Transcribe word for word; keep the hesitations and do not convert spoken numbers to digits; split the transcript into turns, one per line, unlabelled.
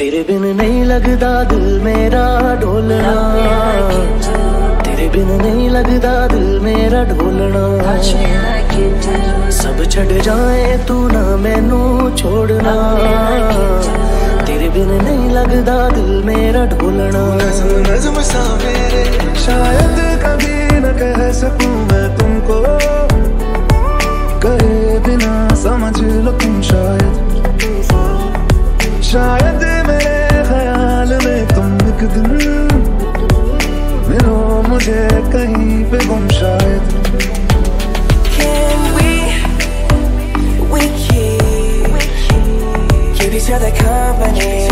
तेरे बिन नहीं लगदा दिल मेरा ढोलना, तेरे बिन नहीं लगदा दिल मेरा ढोलना। सब छड़ जाए तू ना मैनू छोड़ना, तेरे बिन नहीं लगदा दिल मेरा ढोलना। नज़्म सा मेरे शायद कभी न कह सकूं मैं तुमको, करे बिना समझ लो तुम शायद। शायद मेरे ख्याल में तुम एक दिन मिलो मुझे कहीं पे गुम शायद।
Can we, we keep, keep each other company?